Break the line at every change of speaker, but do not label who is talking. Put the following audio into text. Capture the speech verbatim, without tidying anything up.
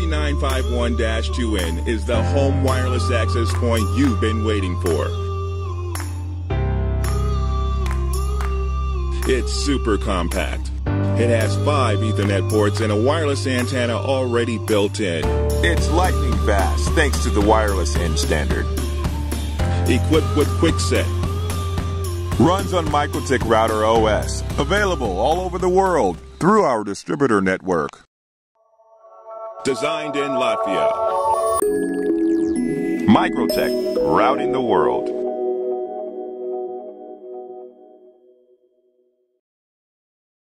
B nine five one dash two N is the home wireless access point you've been waiting for. It's super compact. It has five Ethernet ports and a wireless antenna already built in.
It's lightning fast thanks to the wireless N standard.
Equipped with QuickSet.
Runs on MikroTik router O S. Available all over the world through our distributor network.
Designed in Latvia.
MikroTik, routing the world.